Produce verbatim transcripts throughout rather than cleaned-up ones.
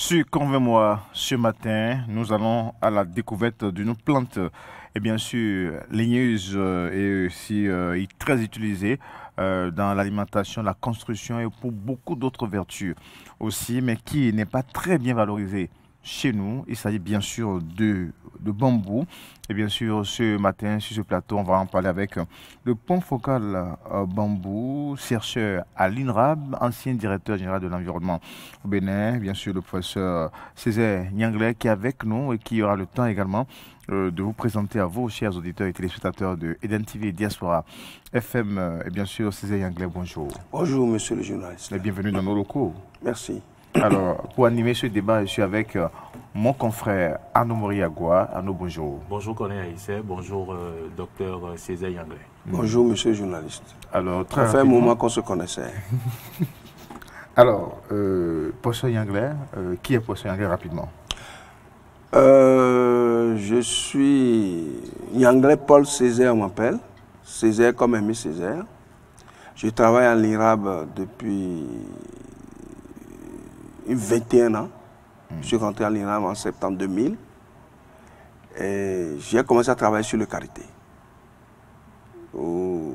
Suivez-moi ce matin, nous allons à la découverte d'une plante, et bien sûr ligneuse et aussi euh, très utilisée euh, dans l'alimentation, la construction et pour beaucoup d'autres vertus aussi, mais qui n'est pas très bien valorisée chez nous. Il s'agit bien sûr de, de bambou. Et bien sûr, ce matin, sur ce plateau, on va en parler avec le point focal euh, bambou, chercheur à l'INRAB, ancien directeur général de l'environnement au Bénin. Bien sûr, le professeur Césaire Nianglais qui est avec nous et qui aura le temps également euh, de vous présenter à vous, chers auditeurs et téléspectateurs de Eden T V et Diaspora F M. Euh, et bien sûr, Césaire Nianglais, bonjour. Bonjour, monsieur le journaliste. Et bienvenue dans nos locaux. Merci. Alors, pour animer ce débat, je suis avec euh, mon confrère Arnaud Moriagua. Arnaud, bonjour. Bonjour, Corneille Aïssé. Bonjour, euh, docteur Césaire Nianglais. Bonjour, monsieur le journaliste. Alors, très Ça fait un moment qu'on se connaissait. Alors, euh, professeur Nianglais, euh, qui est professeur Nianglais rapidement? euh, Je suis Nianglais Paul Césaire, on m'appelle. Césaire comme Aimé Césaire. Je travaille à l'INRAB depuis vingt et un ans. Mm. Je suis rentré à l'INRAB en septembre deux mille. Et j'ai commencé à travailler sur le karité. Oh.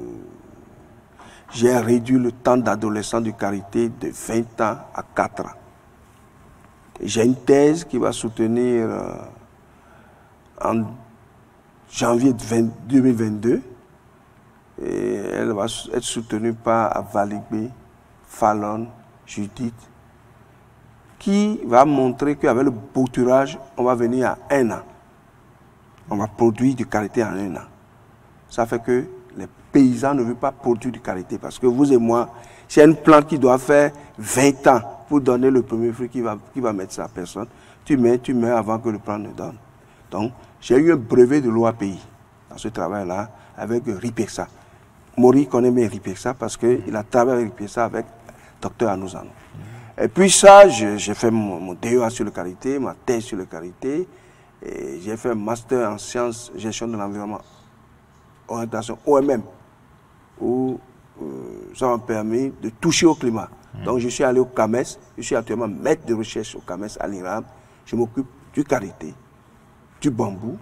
J'ai réduit le temps d'adolescent du karité de vingt ans à quatre ans. J'ai une thèse qui va soutenir euh, en janvier deux mille vingt-deux. Et elle va être soutenue par Avaligbe, Fallon, Judith, qui va montrer qu'avec le bouturage, on va venir à un an. On va produire du karité en un an. Ça fait que les paysans ne veulent pas produire du karité parce que vous et moi, c'est une plante qui doit faire vingt ans pour donner le premier fruit qui va, qui va mettre sa personne. Tu mets, tu mets avant que le plant ne donne. Donc, j'ai eu un brevet de l'O A P I dans ce travail-là avec Ripexa. Mori connaît bien Ripexa parce qu'il a travaillé avec Ripexa avec docteur Anouzano. Et puis ça, j'ai fait mon, mon D E A sur le karité, ma thèse sur le karité, et j'ai fait un master en sciences, gestion de l'environnement, orientation O M M, où euh, ça m'a permis de toucher au climat. Mmh. Donc je suis allé au CAMES, je suis actuellement maître de recherche au CAMES à l'INRAB, je m'occupe du karité, du bambou,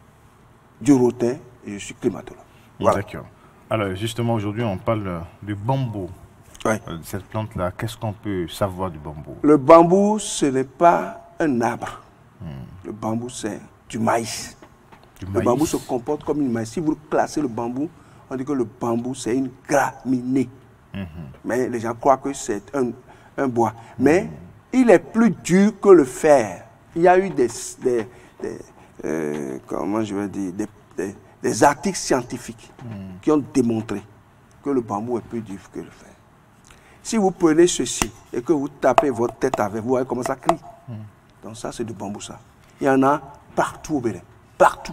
du rotin, et je suis climatologue. Voilà. D'accord. Alors justement aujourd'hui on parle du bambou. Ouais. Cette plante-là, qu'est-ce qu'on peut savoir du bambou? Le bambou, ce n'est pas un arbre. Hmm. Le bambou, c'est du maïs. Du le maïs. Bambou se comporte comme une maïs. Si vous classez le bambou, on dit que le bambou, c'est une graminée. Hmm. Mais les gens croient que c'est un, un bois. Mais hmm. il est plus dur que le fer. Il y a eu des, des, des euh, comment je vais dire, des, des, des articles scientifiques hmm. qui ont démontré que le bambou est plus dur que le fer. Si vous prenez ceci et que vous tapez votre tête avec, vous voyez comment ça crie. Mm. Donc ça, c'est du bambou, ça. Il y en a partout au Bénin. Partout.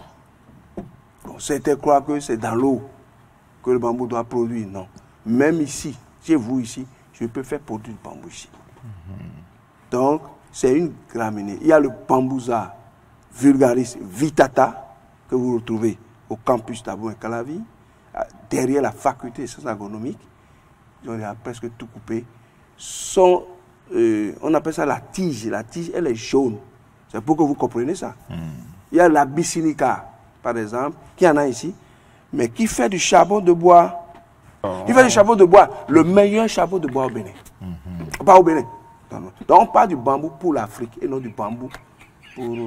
Bon, certains croient que c'est dans l'eau que le bambou doit produire. Non. Même ici, chez vous ici, je peux faire produire du bambou ici. Mm-hmm. Donc, c'est une graminée. Il y a le bambousa vulgaris vitata que vous retrouvez au campus d'Abou et Calavi, derrière la faculté des sciences agronomiques. On a presque tout coupé. Son, euh, on appelle ça la tige. La tige, elle est jaune. C'est pour que vous compreniez ça. Mm. Il y a l'abyssinica, par exemple, qui en a ici, mais qui fait du charbon de bois. Oh. Il fait du charbon de bois, le meilleur charbon de bois au Bénin. Mm-hmm. Pas au Bénin. Non, non. Donc on parle du bambou pour l'Afrique et non du bambou pour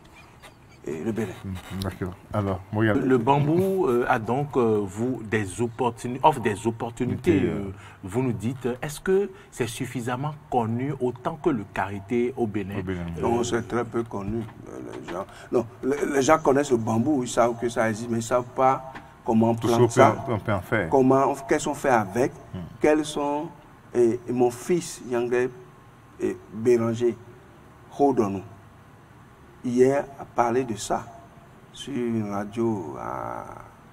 et le Bénin. D'accord. Alors, regarde. Le bambou euh, a donc euh, vous des opportunités, offre des opportunités. Euh, vous nous dites, est-ce que c'est suffisamment connu autant que le karité au Bénin? Au Bénin. Euh, non, c'est très peu connu. Les gens, non, les, les gens connaissent le bambou, ils savent que ça existe, mais ils ne savent pas comment on plante ça, on peut en faire. Comment, qu'est-ce qu'on fait avec, hmm. quels sont. Et, et mon fils, Yanglais et Béranger, Rodonou, hier a parlé de ça sur une radio à,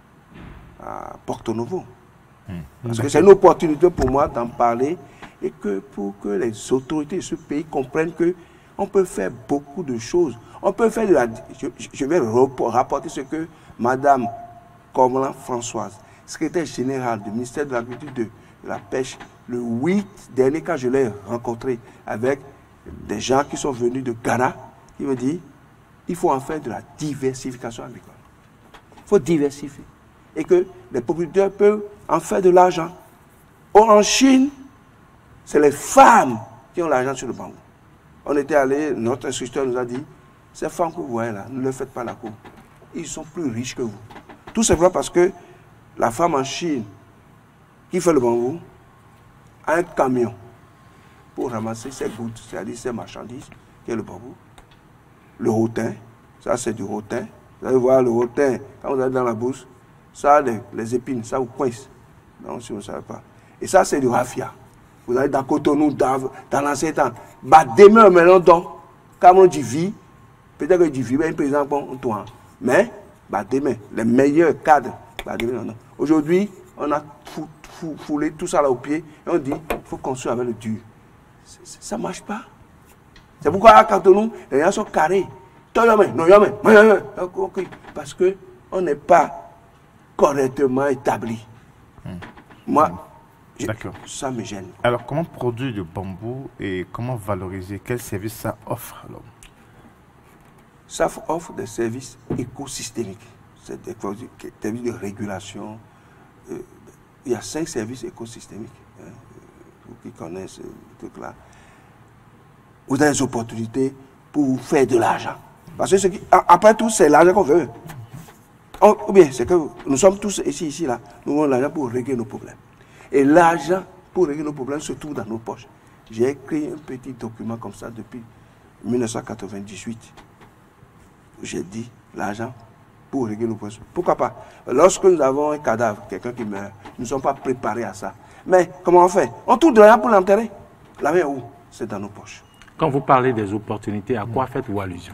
à Porto Novo. Mmh. Parce que c'est une opportunité pour moi d'en parler et que pour que les autorités de ce pays comprennent qu'on peut faire beaucoup de choses. On peut faire de la... Je, je vais rapporter ce que Madame Cormelan Françoise, secrétaire générale du ministère de l'Agriculture de la Pêche, le huit dernier, quand je l'ai rencontré avec des gens qui sont venus de Ghana, qui me disent il faut en faire de la diversification agricole. Il faut diversifier. Et que les producteurs peuvent en faire de l'argent. Or, en Chine, c'est les femmes qui ont l'argent sur le bambou. On était allé, notre instructeur nous a dit, ces femmes que vous voyez là, ne leur faites pas la cour. Ils sont plus riches que vous. Tout simplement parce que la femme en Chine qui fait le bambou a un camion pour ramasser ses gouttes, c'est-à-dire ses marchandises, qui est le bambou. Le rotin, ça c'est du rotin. Vous allez voir le rotin, quand vous allez dans la bouche, ça a les, les épines, ça vous coince. Non, si vous ne savez pas. Et ça c'est du raffia. Vous allez dans Cotonou, dans, dans l'ancien temps. Bah, demain, maintenant, donc, quand on dit vie, peut-être que dit vie, ben, par exemple, on tourne. Mais, bah, demain, les meilleurs cadres, bah, demain, non, non. Aujourd'hui, on a fou, fou, foulé tout ça là au pied, et on dit, il faut construire avec le dur. Ça ne marche pas. C'est pourquoi à Cotonou, les gens sont carrés. Parce qu'on n'est pas correctement établi. Hum. Moi, hum. D'accord. Ça me gêne. Alors, comment produire du bambou et comment valoriser? Quel service ça offre alors? Ça offre des services écosystémiques. C'est des services de régulation. Euh, il y a cinq services écosystémiques. Hein, vous qui connaissez ce truc-là. Vous avez des opportunités pour vous faire de l'argent. Parce que ce qui, après tout, c'est l'argent qu'on veut. On, ou bien, c'est que nous sommes tous ici, ici, là. Nous avons l'argent pour régler nos problèmes. Et l'argent pour régler nos problèmes se trouve dans nos poches. J'ai écrit un petit document comme ça depuis mille neuf cent quatre-vingt-dix-huit. J'ai dit l'argent pour régler nos problèmes. Pourquoi pas? Lorsque nous avons un cadavre, quelqu'un qui meurt, nous ne sommes pas préparés à ça. Mais comment on fait? On trouve de l'argent pour l'enterrer. La main où? C'est dans nos poches. Quand vous parlez des opportunités, à quoi faites-vous allusion?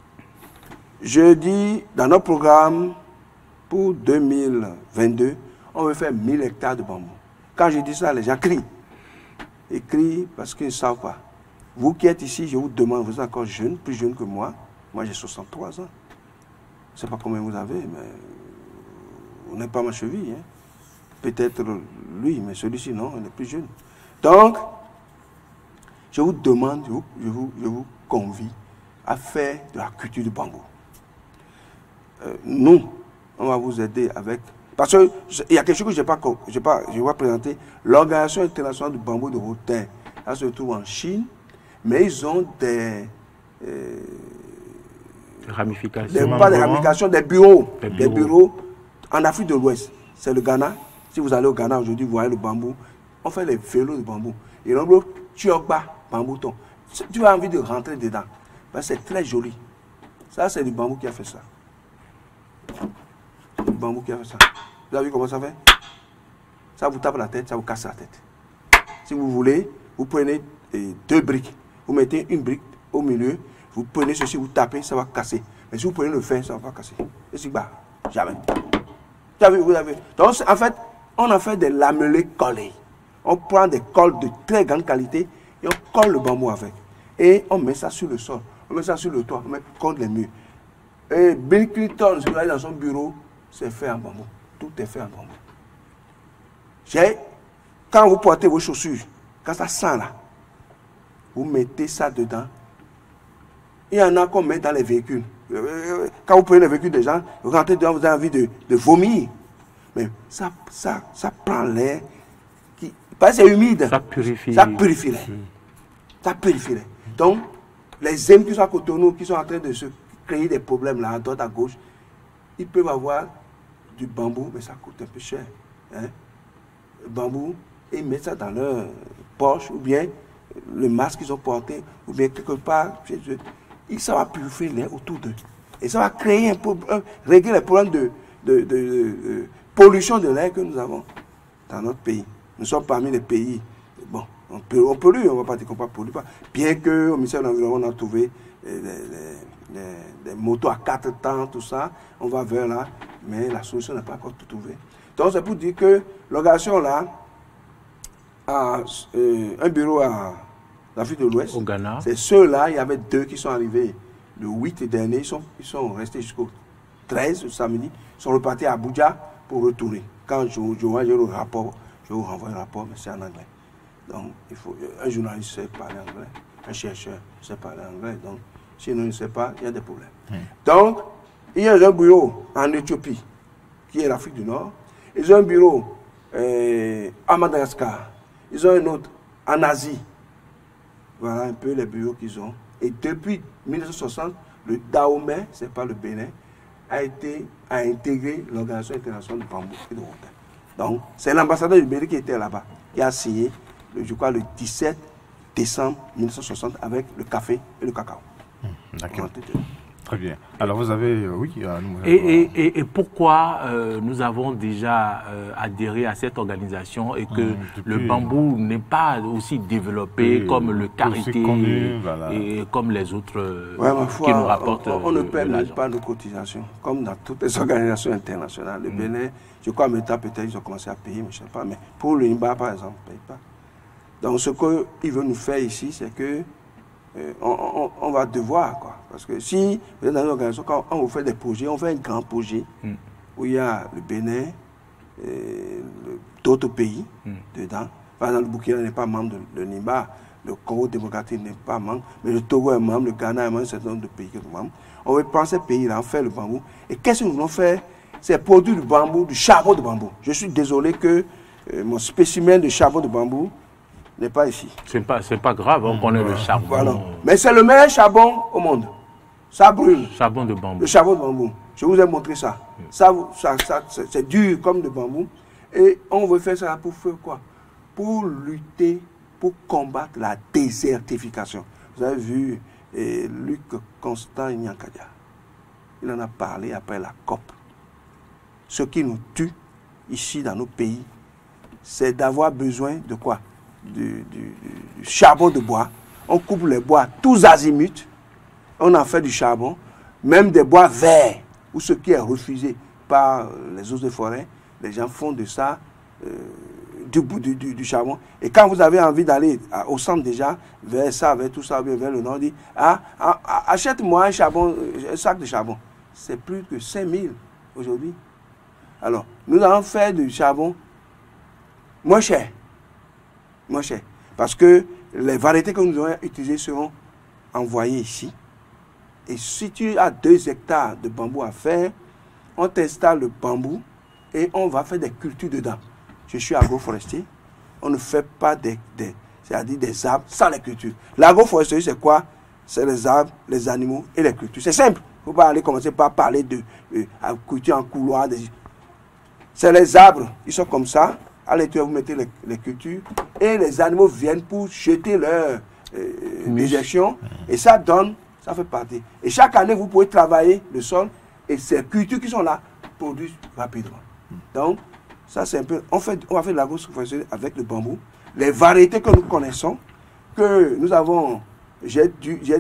Je dis dans notre programme pour deux mille vingt-deux, on veut faire mille hectares de bambou. Quand je dis ça, les gens crient. Ils crient parce qu'ils ne savent pas. Vous qui êtes ici, je vous demande, vous êtes encore jeune, plus jeune que moi. Moi, j'ai soixante-trois ans. Je ne sais pas combien vous avez, mais vous n'êtes pas ma cheville. Hein. Peut-être lui, mais celui-ci, non, il est plus jeune. Donc, je vous demande, je vous, je vous, je vous convie à faire de la culture du bambou. Euh, nous, on va vous aider avec... Parce qu'il y a quelque chose que je n'ai pas, pas, je vais présenter. L'Organisation internationale du bambou de rotin, ça se trouve en Chine, mais ils ont des... Euh, ramifications. Des, pas des ramifications, des bureaux. Des bureaux, des bureaux en Afrique de l'Ouest. C'est le Ghana. Si vous allez au Ghana aujourd'hui, vous voyez le bambou. On fait les vélos de bambou. Et l'ombre, tu as bas, bambouton. Tu as envie de rentrer dedans. C'est très joli. Ça, c'est du bambou qui a fait ça. Le bambou qui a fait ça. Vous avez vu comment ça fait? Ça vous tape la tête, ça vous casse la tête. Si vous voulez, vous prenez eh, deux briques. Vous mettez une brique au milieu. Vous prenez ceci, vous tapez, ça va casser. Mais si vous prenez le fer, ça ne va pas casser. Et c'est bas. Jamais. Vous avez vu, vous avez vu. Donc, en fait, on a fait des lamelés collés. On prend des colles de très grande qualité et on colle le bambou avec. Et on met ça sur le sol. On met ça sur le toit. On met contre les murs. Et Bill Clinton, si vous allez dans son bureau, c'est fait en bambou. Tout est fait en bambou. Quand vous portez vos chaussures, quand ça sent là, vous mettez ça dedans. Il y en a qu'on met dans les véhicules. Quand vous prenez les véhicules des gens, vous rentrez dedans, vous avez envie de, de vomir. Mais ça, ça, ça prend l'air. Qui, parce que c'est humide. Ça purifie. Ça purifie l'air. Ça purifie l'air. Donc, les hommes qui sont à Cotonou, qui sont en train de se créer des problèmes là, à droite, à gauche, ils peuvent avoir du bambou, mais ça coûte un peu cher. Hein? Le bambou, et ils mettent ça dans leur poche, ou bien le masque qu'ils ont porté, ou bien quelque part chez eux. Et ça va purifier l'air autour d'eux. Et ça va créer un problème, régler les problèmes de, de, de, de, de pollution de l'air que nous avons dans notre pays. Nous sommes parmi les pays, bon, on, peut, on pollue, on ne va pas dire qu'on ne pollue pas. Bien qu'au ministère de l'Environnement, on a trouvé les, les, les, les motos à quatre temps, tout ça, on va vers là, mais la solution n'est pas encore tout trouvée. Donc c'est pour dire que l'organisation là a euh, un bureau à l'Afrique de l'Ouest. Au Ghana. C'est ceux-là, il y avait deux qui sont arrivés le huit dernier, ils sont, ils sont restés jusqu'au treize, le samedi, ils sont repartis à Abuja pour retourner. Quand je, je vois le rapport, je vous renvoie le rapport, mais c'est en anglais. Donc, il faut, un journaliste sait parler anglais. un chercheur, je ne sais pas l'anglais, donc sinon il ne sait pas, il y a des problèmes. Mm. Donc, il y a un bureau en Éthiopie, qui est l'Afrique du Nord. Ils ont un bureau euh, à Madagascar. Ils ont un autre en Asie. Voilà un peu les bureaux qu'ils ont. Et depuis mille neuf cent soixante, le Dahomey, ce n'est pas le Bénin, a été a intégré l'Organisation internationale du bambou et de rotin. Donc, c'est l'ambassadeur du Bénin qui était là-bas, qui a signé, je crois, le dix-sept décembre mille neuf cent soixante avec le café et le cacao. Mmh, d'accord. Très bien. Alors vous avez, euh, oui. Euh, nous, et, et, et, et pourquoi euh, nous avons déjà euh, adhéré à cette organisation et que mmh, depuis, le bambou n'est pas aussi développé oui, comme le karité connu, voilà. Et comme les autres ouais, qui foi, nous rapportent. On, on ne paie pas nos cotisations, comme dans toutes les organisations internationales. Le mmh. Bénin, je crois, maintenant peut-être ils ont commencé à payer, mais je ne sais pas. Mais pour le Nimba, par exemple, on ne paye pas. Donc ce qu'il veut nous faire ici, c'est que euh, on, on, on va devoir, quoi. Parce que si vous êtes dans une organisation, quand on vous fait des projets, on fait un grand projet mm. où il y a le Bénin, d'autres pays mm. dedans. Par exemple, le Burkina n'est pas membre de, de Nimba, le Congo démocratique n'est pas membre, mais le Togo est membre, le Ghana est membre, un certain nombre de pays qui sont membres. On veut prendre ces pays-là, on fait le bambou. Et qu'est-ce que nous voulons faire? C'est produire du bambou, du charbon de bambou. Je suis désolé que euh, mon spécimen de charbon de bambou n'est pas ici. C'est pas, c'est pas grave, on connaît mmh. le charbon. Voilà. Mais c'est le meilleur charbon au monde. Ça brûle. Charbon de bambou. Le charbon de bambou. Je vous ai montré ça. Mmh. Ça, ça, ça c'est dur comme de bambou. Et on veut faire ça pour faire quoi? Pour lutter, pour combattre la désertification. Vous avez vu eh, Luc Constant Nyankadia. Il en a parlé après la COP. Ce qui nous tue ici dans nos pays, c'est d'avoir besoin de quoi? Du, du, du charbon de bois. On coupe les bois tous azimuts. On en fait du charbon, même des bois verts, ou ce qui est refusé par les eaux de forêt. Les gens font de ça euh, du, du, du, du charbon. Et quand vous avez envie d'aller au centre déjà, vers ça, vers tout ça, vers le nord, on dit ah, ah, achète-moi un, charbon, un sac de charbon. C'est plus que cinq mille aujourd'hui. Alors, nous allons faire du charbon moins cher. Moins cher. Parce que les variétés que nous allons utiliser seront envoyées ici. Et si tu as deux hectares de bambou à faire, on t'installe le bambou et on va faire des cultures dedans. Je suis agroforestier. On ne fait pas des, des, c'est-à-dire des arbres sans les cultures. L'agroforesterie, c'est quoi? C'est les arbres, les animaux et les cultures. C'est simple. Il ne faut pas aller commencer par parler de euh, culture en couloir. Des... C'est les arbres. Ils sont comme ça. À l'intérieur, vous mettez les, les cultures et les animaux viennent pour jeter leur euh, déjection. Et ça donne, ça fait partie. Et chaque année, vous pouvez travailler le sol et ces cultures qui sont là produisent rapidement. Donc, ça c'est un peu, on, fait, on va faire de l'agroforesterie avec le bambou. Les variétés que nous connaissons, que nous avons, j'ai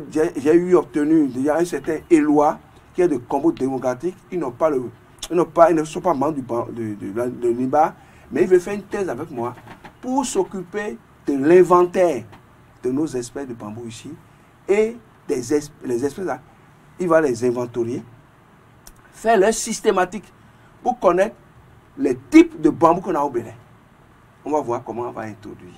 eu obtenu déjà un certain Éloi qui est de Congo démocratique. Ils n'ont pas le, ils n'ont pas, ils ne sont pas membres du de, de, de, de Nimba, mais il veut faire une thèse avec moi pour s'occuper de l'inventaire de nos espèces de bambou ici et des espèces, les espèces là, il va les inventorier, faire leur systématique pour connaître les types de bambou qu'on a au Bénin. On va voir comment on va introduire.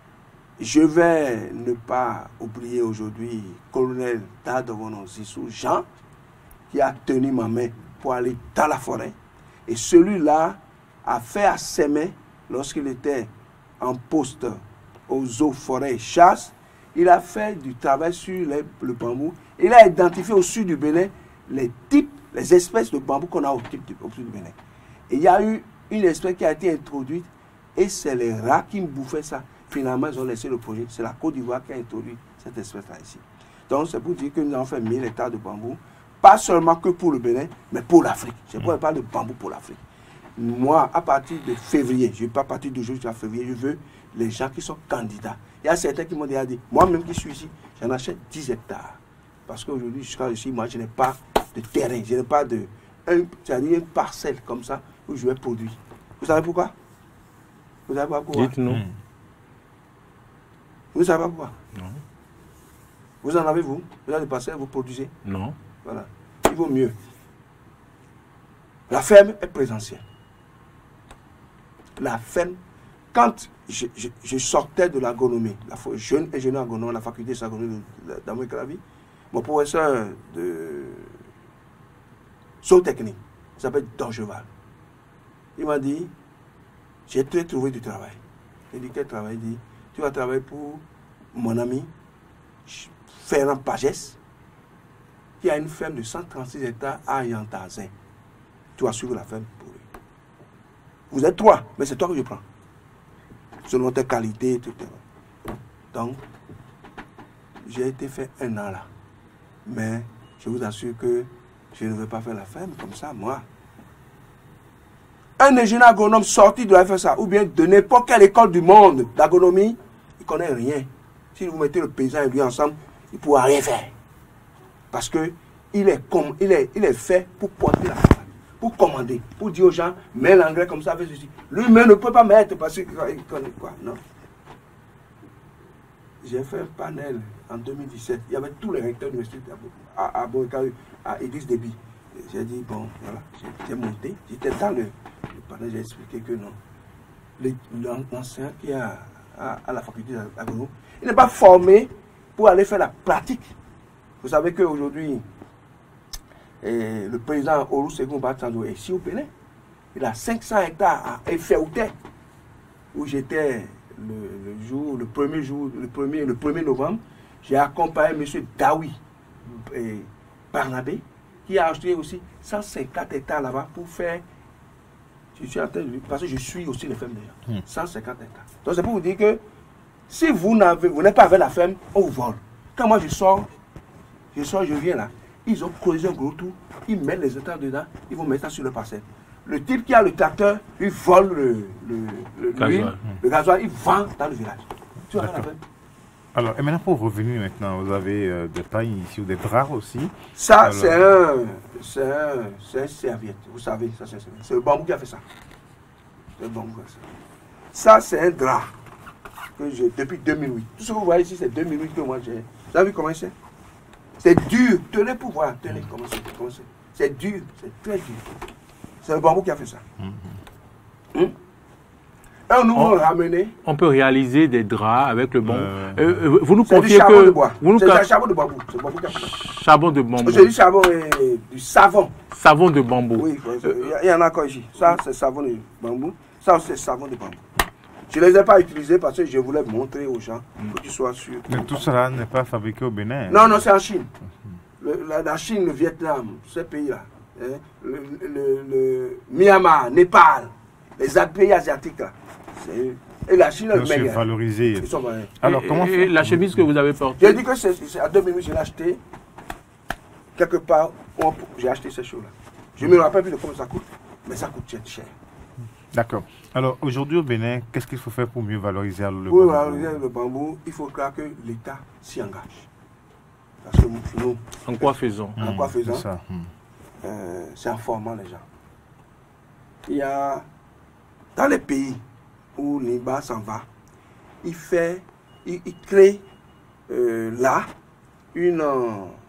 Je vais ne pas oublier aujourd'hui colonel Dadovono Zissou Jean qui a tenu ma main pour aller dans la forêt. Et celui-là a fait à ses mains, lorsqu'il était en poste aux eaux, forêts et chasse, il a fait du travail sur les, le bambou. Il a identifié au sud du Bénin les types, les espèces de bambou qu'on a au, type, au sud du Bénin. Et il y a eu une espèce qui a été introduite et c'est les rats qui me bouffaient ça. Finalement, ils ont laissé le projet. C'est la Côte d'Ivoire qui a introduit cette espèce-là ici. Donc, c'est pour dire que nous avons fait mille hectares de bambou, pas seulement que pour le Bénin, mais pour l'Afrique. Je ne parle de bambou pour l'Afrique. Moi, à partir de février, je ne veux pas partir de jusqu'à février, je veux les gens qui sont candidats. Il y a certains qui m'ont déjà dit, moi-même qui suis ici, j'en achète dix hectares. Parce qu'aujourd'hui, jusqu'à ici, moi, je n'ai pas de terrain, je n'ai pas de... C'est-à-dire une parcelle comme ça où je vais produire. Vous savez pourquoi? Vous savez pas pourquoi? Dites-nous. Vous ne savez pas pourquoi? Non. Vous en avez, vous? Vous avez des parcelles, vous produisez? Non. Voilà. Il vaut mieux. La ferme est présentielle. La ferme, quand je, je, je sortais de l'agronomie, la jeune ingénieur agronome, la faculté d'agronomie d'Amérique-Calavi. Mon professeur de saut technique, il s'appelle Dorgeval. Il m'a dit, j'ai trouvé du travail. Il dit, quel travail? Il dit, tu vas travailler pour mon ami Ferrand Pagès, qui a une ferme de cent trente-six hectares à Yantazin. Tu vas suivre la ferme pour lui. Vous êtes trois, mais c'est toi que je prends. Selon tes qualités, et cetera. Donc, j'ai été fait un an là. Mais je vous assure que je ne vais pas faire la ferme comme ça, moi. Un ingénieur agronome sorti de la F S A, ou bien de n'importe quelle école du monde d'agronomie, il ne connaît rien. Si vous mettez le paysan et lui ensemble, il ne pourra rien faire. Parce qu'il est, il est, il est fait pour porter la ferme, pour commander, pour dire aux gens, mets l'engrais comme ça, fais ceci. Lui-même ne peut pas mettre parce qu'il connaît quoi. Non. J'ai fait un panel en deux mille dix-sept. Il y avait tous les recteurs d'université à, à, à, à Idriss Déby. J'ai dit, bon, voilà, j'ai monté. J'étais dans le, le panel, j'ai expliqué que non. L'enseignant qui est à, à, à la faculté d'agronomie, il n'est pas formé pour aller faire la pratique. Vous savez qu'aujourd'hui, le président Olusegun Obasanjo est ici au Bénin. Il a cinq cents hectares à Efeouté, où j'étais le, le jour, le premier jour, le premier, le premier novembre. J'ai accompagné M. Daoui et Barnabé, qui a acheté aussi cent cinquante hectares là-bas pour faire. Je suis en train de, parce que je suis aussi les fermes d'ailleurs. cent cinquante hectares. Donc c'est pour vous dire que si vous n'avez, vous n'êtes pas avec la ferme, on vous vole. Quand moi je sors, je sors, je viens là. Ils ont creusé un gros trou, ils mettent les hectares dedans, ils vont mettre ça sur le parcelle. Le type qui a le tracteur, il vole le, le, le, gasoil. le gasoil, il vend dans le village. Tu vois la ferme. Alors, et maintenant pour revenir maintenant, vous avez euh, des pailles ici ou des draps aussi. Ça, c'est un, c'est un, un serviette, vous savez, ça c'est un serviette. C'est le bambou qui a fait ça. C'est le bambou qui a fait ça. Ça, c'est un drap que j'ai depuis deux mille huit. Tout ce que vous voyez ici, c'est deux mille huit que moi j'ai. Vous avez vu comment c'est? C'est dur. Tenez pour voir. Tenez comment c'est. C'est dur. C'est très dur. C'est le bambou qui a fait ça. Mm-hmm. Hum? Et nous on, ramené. On peut réaliser des draps avec le bambou. Euh, euh, vous nous confiez que... C'est du charbon de bambou. C'est le bambou qui a fait ça. Charbon de bambou. C'est du charbon et du savon. Savon de bambou. Oui, il y en a encore ici. Ça, c'est savon de bambou. Ça, c'est savon de bambou. Je ne les ai pas utilisés parce que je voulais montrer aux gens pour qu'ils soient sûrs. Mais tout cela n'est pas fabriqué au Bénin. Non, non, c'est en Chine. Le, la, la Chine, le Vietnam, ces pays-là. Hein, le, le, le Myanmar, Népal, les pays asiatiques là. Et la Chine, elle est valorisée. Ils sont Alors, et, comment et la chemise que vous avez portée? J'ai dit que c'est à deux minutes, je l'ai acheté quelque part. J'ai acheté ces choses-là. Je ne me rappelle plus de combien ça coûte, mais ça coûte cher. D'accord. Alors, aujourd'hui au Bénin, qu'est-ce qu'il faut faire pour mieux valoriser le bambou? Pour valoriser le bambou, il faut que l'État s'y engage. Parce que nous, en quoi faisons En mmh, quoi faisons C'est mmh. euh, en formant les gens. Il y a, dans les pays où l'I B A s'en va, il fait, il, il crée euh, là une, euh,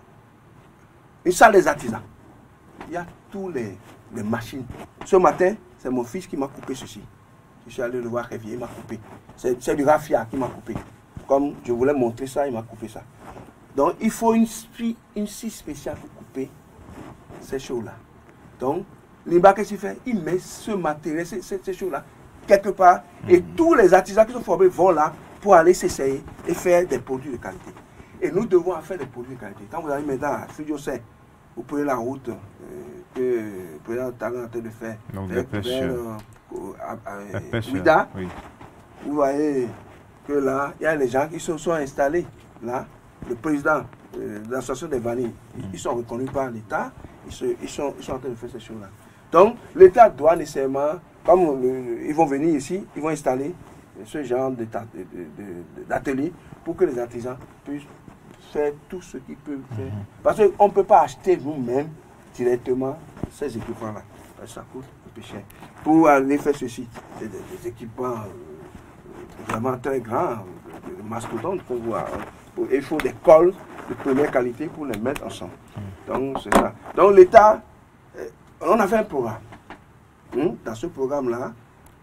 une salle des artisans. Il y a tous les, les machines. Ce matin, c'est mon fils qui m'a coupé ceci. Je suis allé le voir réveiller, il m'a coupé. C'est du raffia qui m'a coupé. Comme je voulais montrer ça, il m'a coupé ça. Donc il faut une scie, une scie spéciale pour couper ces choses-là. Donc l'I B A, qu'est-ce qu'il fait? Il met ce matériel, ces, ces, ces choses-là, quelque part, mmh. et tous les artisans qui sont formés vont là pour aller s'essayer et faire des produits de qualité. Et nous devons faire des produits de qualité. Quand vous allez maintenant à Studio C, vous prenez la route euh, que le président Talon est en train de faire. Donc, vers, pêche, vers, euh, à, à, pêche, Ouida, oui. Vous voyez que là, il y a les gens qui se sont installés. Là, le président euh, de l'association des vanilles, mmh. ils sont reconnus par l'État, ils, ils, sont, ils sont en train de faire ces choses-là. Donc, l'État doit nécessairement, comme le, ils vont venir ici, ils vont installer ce genre d'atelier pour que les artisans puissent faire tout ce qu'ils peuvent faire. Mmh. Parce qu'on ne peut pas acheter nous-mêmes directement ces équipements-là. Ça coûte un peu cher. Pour aller faire ceci, c'est des, des équipements euh, vraiment très grands, des mastodontes qu'on voit. Il faut des cols de première qualité pour les mettre ensemble. Mmh. Donc, c'est ça. Donc, l'État, on a fait un programme. Dans ce programme-là,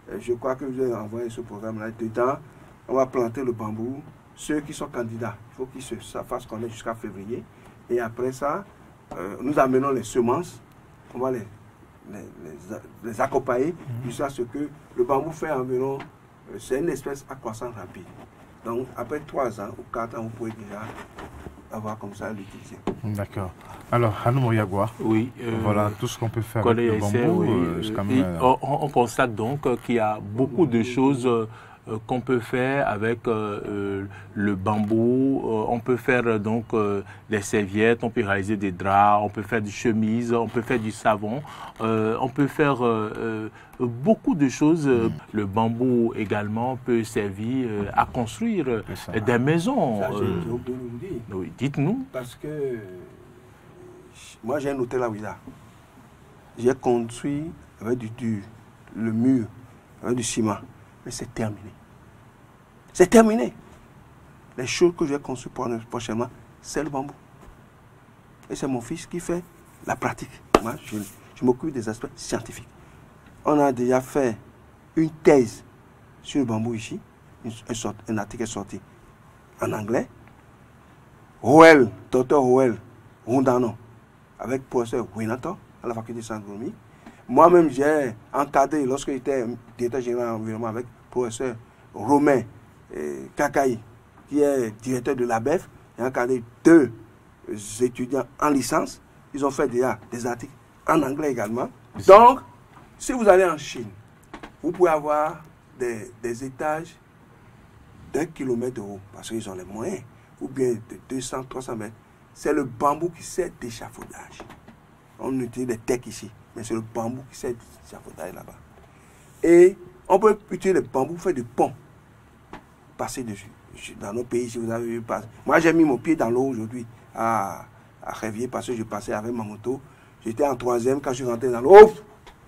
euh, je crois que vous avez envoyé ce programme-là. Dedans, on va planter le bambou. Ceux qui sont candidats, il faut qu'ils se fassent connaître jusqu'à février. Et après ça, euh, nous amenons les semences. On va les, les, les, les accompagner mmh. jusqu'à ce que le bambou fait environ, euh, c'est une espèce à croissance rapide. Donc après trois ans ou quatre ans, vous pouvez déjà avoir comme ça l'utiliser. D'accord. Alors, Hanou Yagwa, oui, euh, voilà tout ce qu'on peut faire avec le bambou. Oui, euh, même, et, on, on constate donc qu'il y a beaucoup de choses euh, qu'on peut faire avec euh, le bambou. Euh, on peut faire donc euh, des serviettes, on peut réaliser des draps, on peut faire des chemises, on peut faire du savon, euh, on peut faire euh, euh, beaucoup de choses. Mm. Le bambou également peut servir euh, à construire euh, des maisons. Ça, euh, j'ai oublié de vous dire. Oui, dites-nous. Parce que moi j'ai un hôtel à Ouida. J'ai construit avec du dur, le mur, avec du ciment. Mais c'est terminé. C'est terminé. Les choses que je vais construire prochainement, c'est le bambou. Et c'est mon fils qui fait la pratique. Moi, je, je m'occupe des aspects scientifiques. On a déjà fait une thèse sur le bambou ici. Un, un article est sorti en anglais. Roel, docteur Roel, Rondano, avec le professeur Winato, à la faculté de sciences. Moi-même, j'ai encadré, lorsque j'étais directeur général de l'environnement, avec le professeur Romain eh, Kakaï, qui est directeur de l'A B E F, j'ai encadré deux étudiants en licence. Ils ont fait déjà des articles en anglais également. Donc, si vous allez en Chine, vous pouvez avoir des, des étages d'un kilomètre de haut, parce qu'ils ont les moyens, ou bien de deux cents, trois cents mètres. C'est le bambou qui sert d'échafaudage. On utilise des techs ici, mais c'est le bambou qui sert d'échafaudage là-bas. Et on peut utiliser le bambou pour faire des ponts. Passer dessus. Dans nos pays, si vous avez vu passer. Moi, j'ai mis mon pied dans l'eau aujourd'hui à, à Révier parce que je passais avec ma moto. J'étais en troisième quand je suis rentré dans l'eau. Oh!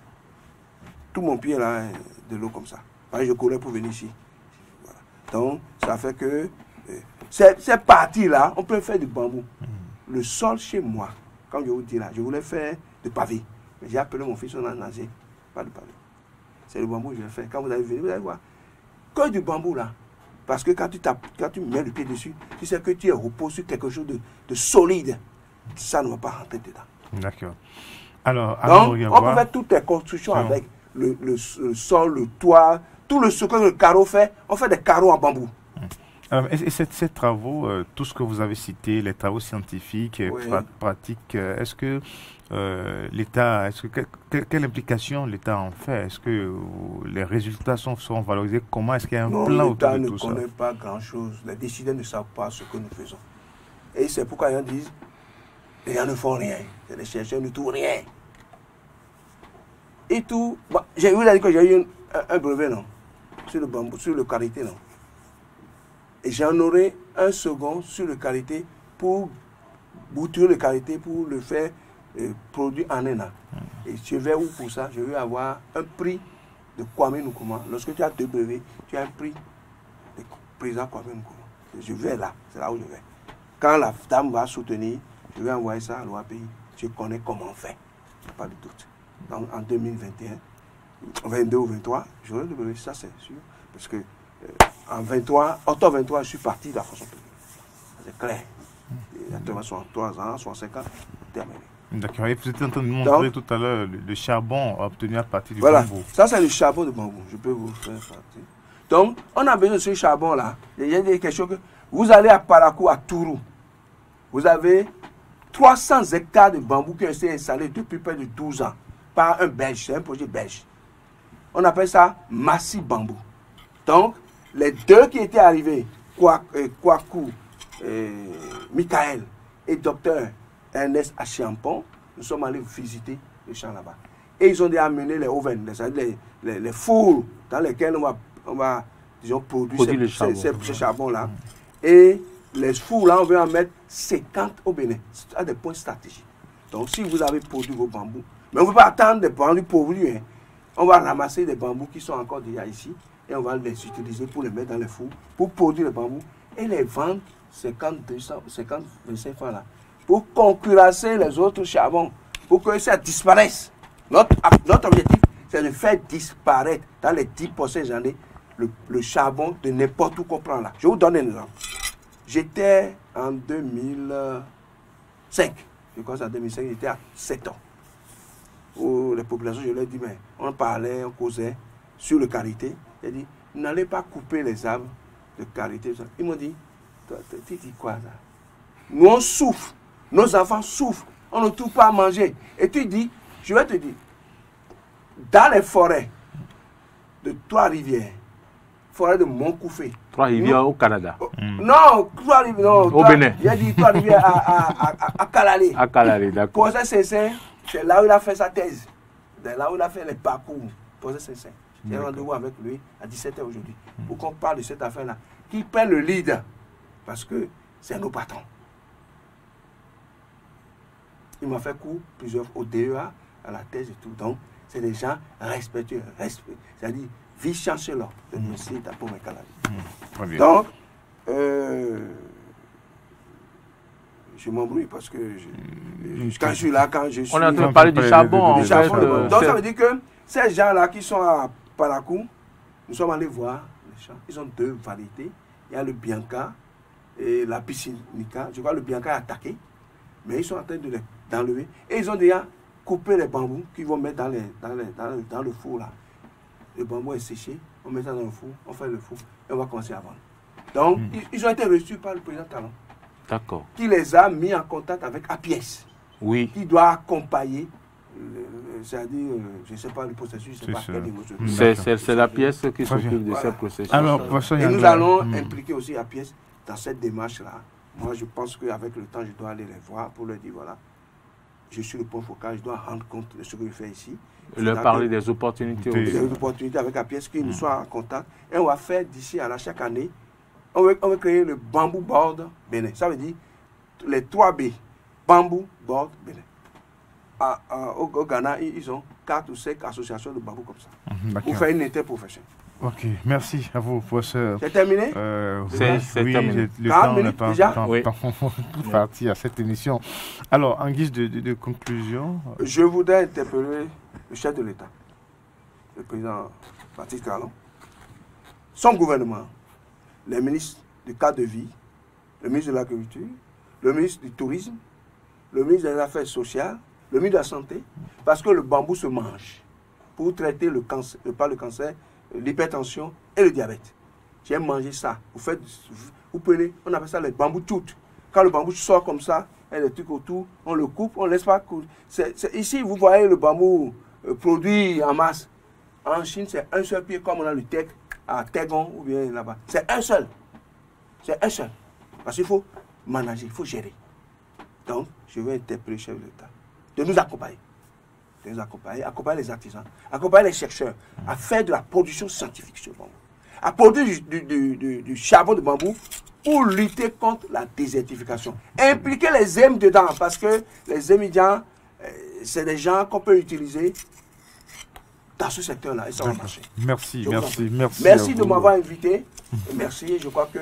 Tout mon pied là, de l'eau comme ça. Parce que je courais pour venir ici. Voilà. Donc, ça fait que euh, cette partie-là, on peut faire du bambou. Mm. Le sol chez moi, comme je vous dis là, je voulais faire du pavé. Mais j'ai appelé mon fils, on a nagé. Pas de pavé. C'est le bambou que je vais faire. Quand vous allez venir, vous allez voir. Que du bambou là. Parce que quand tu, quand tu mets le pied dessus, tu sais que tu es reposé sur quelque chose de, de solide. Ça ne va pas rentrer dedans. D'accord. Alors, donc, on peut faire toutes les constructions non. avec le, le, le sol, le toit, tout le ce que le carreau fait. On fait des carreaux en bambou. Alors, et, et ces, ces travaux, euh, tout ce que vous avez cité, les travaux scientifiques, oui. pra pratiques, euh, est-ce que euh, l'État, est-ce que que, quelle implication l'État en fait? Est-ce que euh, les résultats sont, sont valorisés? Comment est-ce qu'il y a un non, plan autour de tout ça? L'État ne connaît pas grand-chose. Les décideurs ne savent pas ce que nous faisons. Et c'est pourquoi ils disent, les gens ne font rien. Les chercheurs ne trouvent rien. Et tout, bah, j'ai eu dit que j'ai eu un, un brevet, non, sur le bambou, sur le karité, non. Et j'en aurai un second sur le karité pour bouturer le karité pour le faire euh, produire en un an. Et je vais où pour ça? Je vais avoir un prix de Kwame Nkrumah. Lorsque tu as deux brevets, tu as un prix de président Kwame Nkrumah. Je vais là, c'est là où je vais. Quand la dame va soutenir, je vais envoyer ça à l'O A P I. Je connais comment on fait, pas de doute. Donc en deux mille vingt et un, vingt-deux ou vingt-trois, j'aurai le brevet, ça c'est sûr. Parce que euh, en vingt-trois, octobre vingt-trois, je suis parti de la fonction publique. C'est clair. Il y a soixante-trois ans, soixante-cinq ans, terminé. D'accord. Et vous étiez en train de nous montrer tout à l'heure le, le charbon obtenu à partir du voilà. bambou. Ça, c'est le charbon de bambou. Je peux vous faire partie. Donc, on a besoin de ce charbon-là. Il y a des questions que vous allez à Parakou, à Tourou. Vous avez trois cents hectares de bambou qui ont été installés depuis près de douze ans par un Belge. C'est un projet belge. On appelle ça Massif Bambou. Donc, les deux qui étaient arrivés, Kwaku, euh, Michael et docteur Ernest Achiampon, nous sommes allés visiter le champ là-bas. Et ils ont déjà amené les ovens, les, les, les, les fours dans lesquels on va, on va disons, produire ces, ces, ces, ces charbons-là. Et les fours-là, on veut en mettre cinquante au Bénin. C'est à des points stratégiques. Donc, si vous avez produit vos bambous, mais on ne peut pas attendre des bambous pourvus. Hein. On va ramasser des bambous qui sont encore déjà ici et on va les utiliser pour les mettre dans les fours, pour produire les bambous et les vendre cinquante, deux cents, cinquante, vingt-cinq francs là, pour concurrencer les autres charbons, pour que ça disparaisse. Notre, notre objectif, c'est de faire disparaître dans les dix prochaines années le, le charbon de n'importe où qu'on prend là. Je vous donne un exemple. J'étais en deux mille cinq, je crois que c'est en deux mille cinq, j'étais à sept ans. Où les populations, je leur ai dit, mais on parlait, on causait sur le karité. J'ai dit, n'allez pas couper les arbres de karité. Ils m'ont dit, tu dis quoi ça? Nous on souffre, nos enfants souffrent, on ne trouve pas à manger. Et tu dis, je vais te dire, dans les forêts de Trois-Rivières, forêt de Montcoufé. Trois-Rivières au Canada. Mm. Non, Trois-Rivières, non. Au Bénin. Il a dit Trois-Rivières à, à, à, à Kalalé. À Kalalé, d'accord. Pour c'est c'est là où il a fait sa thèse. C'est là où il a fait les parcours. Pour c'est c'est J'ai rendez-vous avec lui à dix-sept heures aujourd'hui. Mm. Pour qu'on parle de cette affaire-là. Qui prenne le lead. Parce que c'est nos patrons. Il m'a fait cours plusieurs fois au D E A, à la thèse et tout. Donc, c'est des gens respectueux. Respect, c'est-à-dire, vice-chancelleur de l'université d'Apomey-Kalali. Donc, euh, je m'embrouille parce que je, quand je suis là, quand je suis... On est en train de parler du charbon. Du charbon. Euh, Donc, ça veut dire que ces gens-là qui sont à Parakou, nous sommes allés voir les champs. Ils ont deux variétés. Il y a le Bianca et la Piscinica. Je crois que le Bianca est attaqué, mais ils sont en train de l'enlever. Et ils ont déjà coupé les bambous qu'ils vont mettre dans, les, dans, les, dans, le, dans le four là. Le bambou est séché, on met ça dans le four, on fait le four et on va commencer à vendre. Donc, mmh. ils, ils ont été reçus par le président Talon. D'accord. Qui les a mis en contact avec Apiès. Oui. Qui doit accompagner, c'est-à-dire, euh, je ne sais pas le processus, je ne sais pas quel niveau. C'est la pièce qui s'occupe de ce processus. Alors, et nous allons mmh. impliquer aussi Apiès dans cette démarche-là. Moi, je pense qu'avec le temps, je dois aller les voir pour leur dire, voilà, je suis le point focal, je dois rendre compte de ce que je fais ici. Et leur parler des opportunités aussi. Des opportunités avec la pièce qui mmh. nous soit en contact. Et on va faire d'ici à là, chaque année, on va, on va créer le bambou board Bénin. Ça veut dire les trois B, bambou board Bénin. À, à, au, au Ghana, ils ont quatre ou cinq associations de bambou comme ça. Mmh, pour faire une interprofession. Ok, merci à vous, professeur. C'est terminé euh, C'est oui, terminé. Le temps n'est pas déjà temps, oui. temps, parti à cette émission. Alors, en guise de, de, de conclusion... Je voudrais interpeller le chef de l'État, le président Baptiste Talon, son gouvernement, les ministres du cadre de vie, le ministre de l'Agriculture, le ministre du Tourisme, le ministre des Affaires sociales, le ministre de la Santé, parce que le bambou se mange pour traiter le cancer, pas le cancer, l'hypertension et le diabète. J'ai mangé ça. Vous faites, vous prenez, on appelle ça le bambou tout. Quand le bambou sort comme ça, il y a des trucs autour, on le coupe, on ne laisse pas couper. Ici, vous voyez le bambou euh, produit en masse. En Chine, c'est un seul pied, comme on a le tech à Tegon ou bien là-bas. C'est un seul. C'est un seul. Parce qu'il faut manager, il faut gérer. Donc, je vais interpeller le chef de l'État de nous accompagner. De nous accompagner, accompagner les artisans, accompagner les chercheurs à faire de la production scientifique sur le bambou. À produire du, du, du, du, du charbon de bambou pour lutter contre la désertification. Impliquer les E M dedans, parce que les émidiens, euh, c'est des gens qu'on peut utiliser dans ce secteur-là. Et ça va marcher. Merci, merci, merci. Merci de m'avoir invité. Merci, je crois que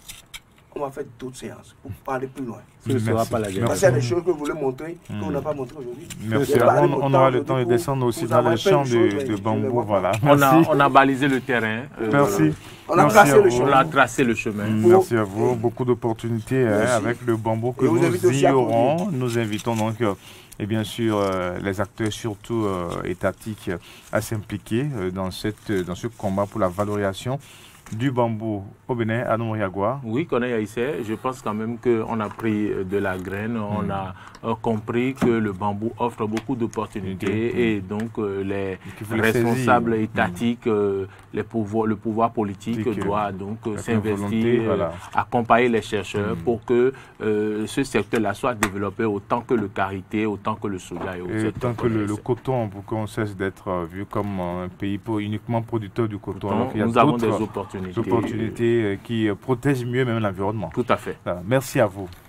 on va faire d'autres séances pour parler plus loin. Ce ne sera pas la guerre. Parce qu'il y a des choses que vous voulez montrer, mmh. qu'on n'a pas montré aujourd'hui. Merci. On, on aura le temps de descendre aussi dans les champs de, de bambou. Voilà. On, a, on a balisé le terrain. Euh, Merci. On a, Merci tracé le chemin. on a tracé le chemin. Mmh, merci à vous. Beaucoup d'opportunités hein, avec le bambou que nous ignorons. Nous invitons donc... Euh, et bien sûr euh, les acteurs surtout euh, étatiques à s'impliquer euh, dans, cette, dans ce combat pour la valorisation du bambou au Bénin, à Nomoriagua. Oui, Koné Aïssé, je pense quand même qu'on a pris de la graine, on mmh. a euh, compris que le bambou offre beaucoup d'opportunités mmh. et donc euh, les responsables saisir. étatiques, mmh. euh, les pouvoirs, le pouvoir politique Tique, doit donc euh, s'investir, voilà. euh, accompagner les chercheurs mmh. pour que euh, ce secteur-là soit développé autant que le karité, autant que le soja et, et autant que le, le coton, pour qu'on cesse d'être euh, vu comme un pays pour, uniquement producteur du coton. Donc, nous avons des opportunités. opportunités qui protègent mieux même l'environnement. Tout à fait. Voilà. Merci à vous.